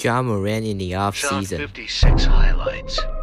Ja Morant in the Shot offseason. 56 highlights.